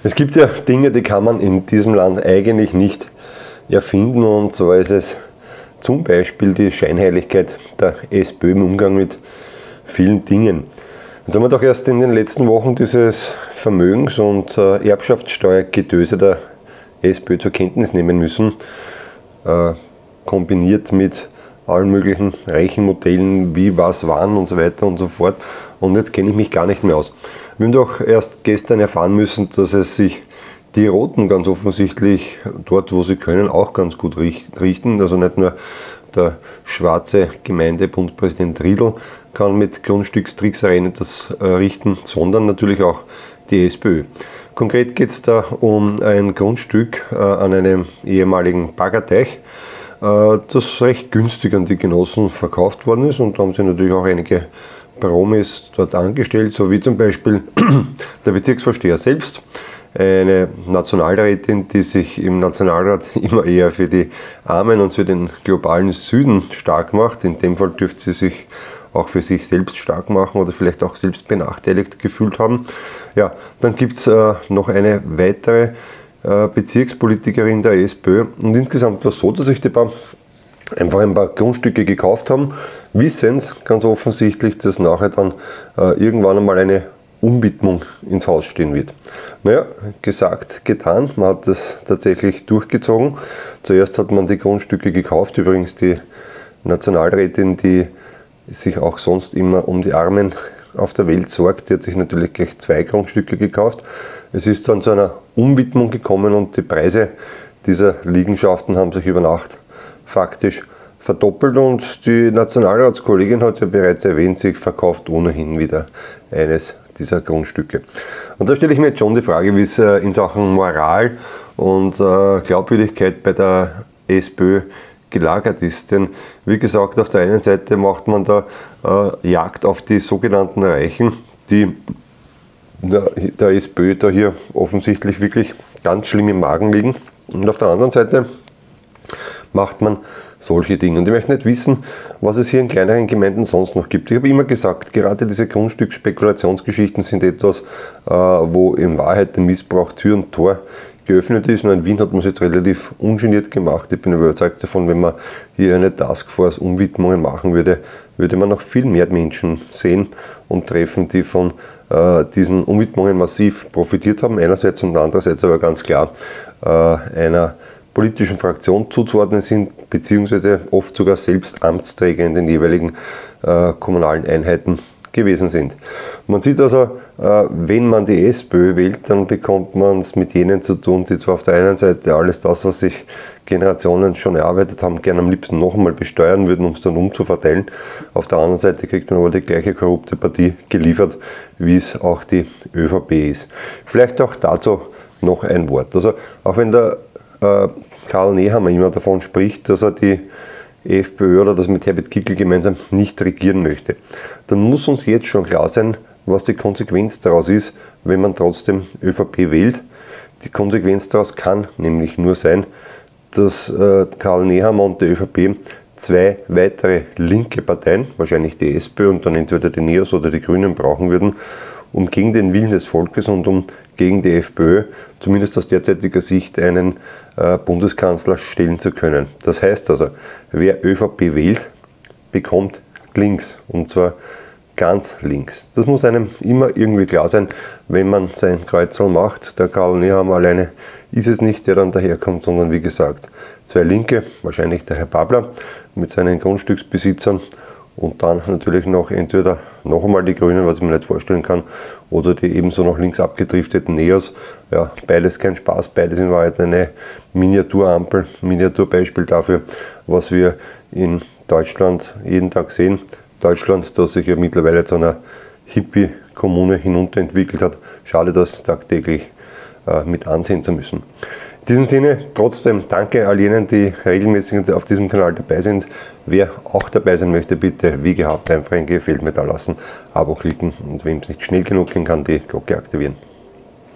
Es gibt ja Dinge, die kann man in diesem Land eigentlich nicht erfinden, und so ist es zum Beispiel die Scheinheiligkeit der SPÖ im Umgang mit vielen Dingen. Jetzt haben wir doch erst in den letzten Wochen dieses Vermögens- und Erbschaftssteuergetöse der SPÖ zur Kenntnis nehmen müssen, kombiniert mit allen möglichen reichen Modellen, wie, was, wann und so weiter und so fort. Und jetzt kenne ich mich gar nicht mehr aus. Wir haben doch erst gestern erfahren müssen, dass es sich die Roten ganz offensichtlich dort, wo sie können, auch ganz gut richten. Also nicht nur der schwarze Gemeindebundspräsident Riedl kann mit Grundstückstricksereien das richten, sondern natürlich auch die SPÖ. Konkret geht es da um ein Grundstück an einem ehemaligen Baggerteich, das recht günstig an die Genossen verkauft worden ist, und da haben sie natürlich auch einige Promis dort angestellt, so wie zum Beispiel der Bezirksvorsteher selbst, eine Nationalrätin, die sich im Nationalrat immer eher für die Armen und für den globalen Süden stark macht. In dem Fall dürfte sie sich auch für sich selbst stark machen oder vielleicht auch selbst benachteiligt gefühlt haben. Ja, dann gibt es noch eine weitere Bezirkspolitikerin der SPÖ, und insgesamt war es so, dass sich die einfach ein paar Grundstücke gekauft haben, wissens ganz offensichtlich, dass nachher dann irgendwann einmal eine Umwidmung ins Haus stehen wird. Naja, gesagt, getan, man hat das tatsächlich durchgezogen. Zuerst hat man die Grundstücke gekauft, übrigens die Nationalrätin, die sich auch sonst immer um die Armen auf der Welt sorgt, die hat sich natürlich gleich 2 Grundstücke gekauft. Es ist dann zu einer Umwidmung gekommen, und die Preise dieser Liegenschaften haben sich über Nacht faktisch verdoppelt, und die Nationalratskollegin hat ja bereits erwähnt, sie verkauft ohnehin wieder eines dieser Grundstücke. Und da stelle ich mir jetzt schon die Frage, wie es in Sachen Moral und Glaubwürdigkeit bei der SPÖ gelagert ist. Denn wie gesagt, auf der einen Seite macht man da Jagd auf die sogenannten Reichen, die der SPÖ da hier offensichtlich wirklich ganz schlimm im Magen liegen. Und auf der anderen Seite macht man solche Dinge. Und ich möchte nicht wissen, was es hier in kleineren Gemeinden sonst noch gibt. Ich habe immer gesagt, gerade diese Grundstücksspekulationsgeschichten sind etwas, wo in Wahrheit der Missbrauch Tür und Tor geöffnet ist. Nur in Wien hat man es jetzt relativ ungeniert gemacht. Ich bin überzeugt davon, wenn man hier eine Taskforce Umwidmungen machen würde, würde man noch viel mehr Menschen sehen und treffen, die von diesen Umwidmungen massiv profitiert haben. Einerseits und andererseits aber ganz klar einer politischen Fraktion zuzuordnen sind, beziehungsweise oft sogar selbst Amtsträger in den jeweiligen kommunalen Einheiten gewesen sind. Man sieht also, wenn man die SPÖ wählt, dann bekommt man es mit jenen zu tun, die zwar auf der einen Seite alles das, was sich Generationen schon erarbeitet haben, gerne am liebsten noch einmal besteuern würden, um es dann umzuverteilen. Auf der anderen Seite kriegt man aber die gleiche korrupte Partie geliefert, wie es auch die ÖVP ist. Vielleicht auch dazu noch ein Wort. Also auch wenn der Karl Nehammer immer davon spricht, dass er die FPÖ oder das mit Herbert Kickl gemeinsam nicht regieren möchte, dann muss uns jetzt schon klar sein, was die Konsequenz daraus ist, wenn man trotzdem ÖVP wählt. Die Konsequenz daraus kann nämlich nur sein, dass Karl Nehammer und die ÖVP 2 weitere linke Parteien, wahrscheinlich die SPÖ und dann entweder die NEOS oder die Grünen, brauchen würden, um gegen den Willen des Volkes und um gegen die FPÖ, zumindest aus derzeitiger Sicht, einen Bundeskanzler stellen zu können. Das heißt also, wer ÖVP wählt, bekommt links, und zwar ganz links. Das muss einem immer irgendwie klar sein, wenn man sein Kreuzerl macht. Der Karl Nehammer alleine ist es nicht, der dann daherkommt, sondern wie gesagt 2 Linke, wahrscheinlich der Herr Babler mit seinen Grundstücksbesitzern, und dann natürlich noch entweder noch einmal die Grünen, was ich mir nicht vorstellen kann, oder die ebenso noch links abgedrifteten NEOS. Ja, beides kein Spaß, beides in Wahrheit eine Miniaturampel, Miniaturbeispiel dafür, was wir in Deutschland jeden Tag sehen. Deutschland, das sich ja mittlerweile zu einer Hippie-Kommune hinunterentwickelt hat. Schade, das tagtäglich mit ansehen zu müssen. In diesem Sinne trotzdem danke all jenen, die regelmäßig auf diesem Kanal dabei sind. Wer auch dabei sein möchte, bitte wie gehabt einfach ein Gefällt mir da lassen, Abo klicken und wem es nicht schnell genug gehen kann, die Glocke aktivieren.